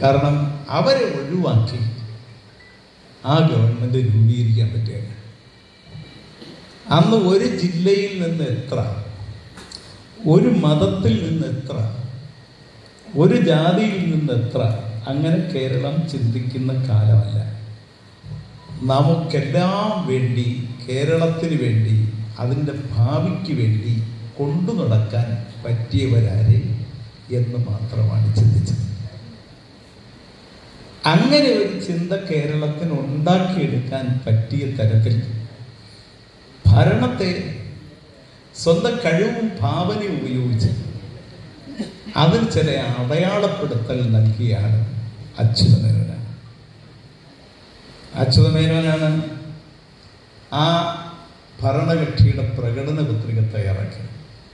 കാരണം അവരെ ഒഴിവാക്കി ആ ഗവൺമെൻറ് രൂപീകരിക്കാൻ പറ്റുകയില്ല. അന്ന് ഒരു ജില്ലയിൽ നിന്ന് എത്ര, ഒരു മതത്തിൽ നിന്ന് എത്ര, ഒരു ജാതിയിൽ നിന്ന് എത്ര, അങ്ങനെ കേരളം ചിന്തിക്കുന്ന കാലമല്ല. നമുക്കെല്ലാം വേണ്ടി, കേരളത്തിന് വേണ്ടി, അതിൻ്റെ ഭാവിക്ക് വേണ്ടി കൊണ്ടു നടക്കാൻ പറ്റിയവരാരെ എന്ന് മാത്രമാണ് ചിന്തിച്ചത്. അങ്ങനെ ഒരു ചിന്ത കേരളത്തിന് ഉണ്ടാക്കിയെടുക്കാൻ പറ്റിയ തരത്തിൽ ഭരണത്തെ സ്വന്തം കഴിവും ഭാവനയും ഉപയോഗിച്ച് അതിൽ ചില അടയാളപ്പെടുത്തൽ നൽകിയാണ് അച്യുതമേനോനാണ്. അച്യുതമേനോനാണ് ആ ഭരണകക്ഷിയുടെ പ്രകടന പത്രിക തയ്യാറാക്കിയത്.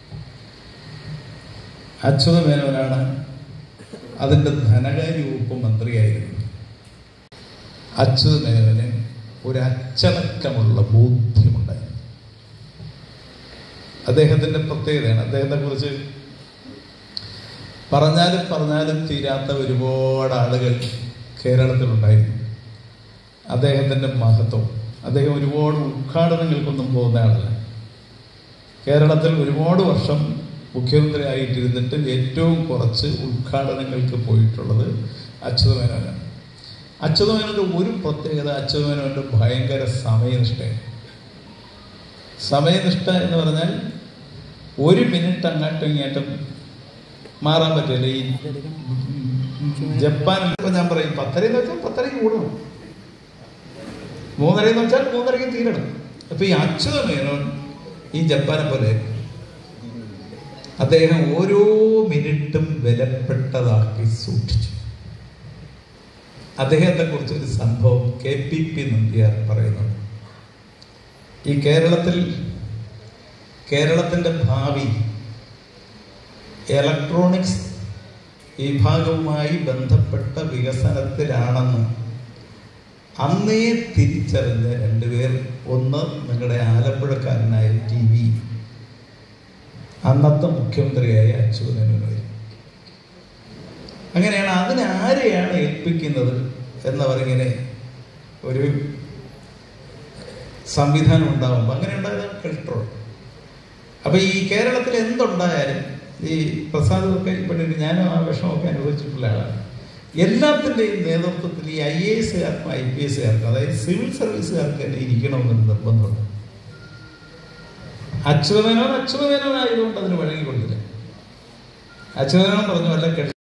അച്യുതമേനോനാണ് അതിൻ്റെ ധനകാര്യ വകുപ്പ് മന്ത്രിയായിരുന്നു. അച്യുതമേനോന് ഒരു അച്ചടക്കമുള്ള ബോധ്യമുണ്ടായിരുന്നു. അദ്ദേഹത്തിൻ്റെ പ്രത്യേകതയാണ്, അദ്ദേഹത്തെക്കുറിച്ച് പറഞ്ഞാലും തീരാത്ത ഒരുപാട് ആളുകൾ കേരളത്തിലുണ്ടായിരുന്നു. അദ്ദേഹത്തിൻ്റെ മഹത്വം, അദ്ദേഹം ഒരുപാട് ഉദ്ഘാടനങ്ങൾക്കൊന്നും പോകുന്ന ആളല്ല. കേരളത്തിൽ ഒരുപാട് വർഷം മുഖ്യമന്ത്രി ആയിട്ടിരുന്നിട്ട് ഏറ്റവും കുറച്ച് ഉദ്ഘാടനങ്ങൾക്ക് പോയിട്ടുള്ളത് അച്യുതമേനോനാണ്. അച്യുതമേനോൻ്റെ ഒരു പ്രത്യേകത, അച്യുതമേനോൻ്റെ ഭയങ്കര സമയനിഷ്ഠയാണ്. സമയനിഷ്ഠ എന്ന് പറഞ്ഞാൽ ഒരു മിനിറ്റ് അങ്ങോട്ടും ഇങ്ങോട്ടും മാറാൻ പറ്റില്ല. ഈ ജപ്പാനിൽ ഇപ്പം ഞാൻ പറയും 10:30 വെച്ചാൽ 10:30 കൂടണം, 3:30 വെച്ചാൽ 3:30 തീരണം. അപ്പൊ ഈ അച്യുതമേനോൻ ഈ ജപ്പാനെ പോലെ അദ്ദേഹം ഓരോ മിനിറ്റും വിലപ്പെട്ടതാക്കി സൂക്ഷിച്ചു. അദ്ദേഹത്തെ കുറിച്ചൊരു സംഭവം KPP നമ്പ്യാർ പറയുന്നുണ്ട്. ഈ കേരളത്തിൻ്റെ ഭാവി ഇലക്ട്രോണിക്സ് വിഭാഗവുമായി ബന്ധപ്പെട്ട വികസനത്തിലാണെന്ന് അന്നേ തിരിച്ചറിഞ്ഞ രണ്ടുപേർ, ഒന്ന് നിങ്ങളുടെ ആലപ്പുഴക്കാരനായ TV, അന്നത്തെ മുഖ്യമന്ത്രിയായ അച്യുതമേനോൻ. അങ്ങനെയാണ് അതിനാരെയാണ് ഏൽപ്പിക്കുന്നത് എന്നവരിങ്ങനെ ഒരു സംവിധാനം ഉണ്ടാകുമ്പോൾ അങ്ങനെ ഉണ്ടായതാണ് കൺട്രോൾ. അപ്പം ഈ കേരളത്തിൽ എന്തുണ്ടായാലും ഈ പ്രസാദമൊക്കെ ഇവിടെ ഞാനും ആ വിഷമമൊക്കെ അനുഭവിച്ചിട്ടുള്ള ആളാണ്. എല്ലാത്തിൻ്റെയും നേതൃത്വത്തിൽ ഈ IAS-കാർക്കും IPS-കാർക്കും, അതായത് സിവിൽ സർവീസുകാർക്ക് തന്നെ ഇരിക്കണമെന്നൊരു നിർബന്ധമുണ്ട്. അച്യുതമേനോനായതുകൊണ്ട് അതിന് വഴങ്ങി കൊടുത്തില്ല. അച്യുതമേനോൻ പറഞ്ഞു, അല്ല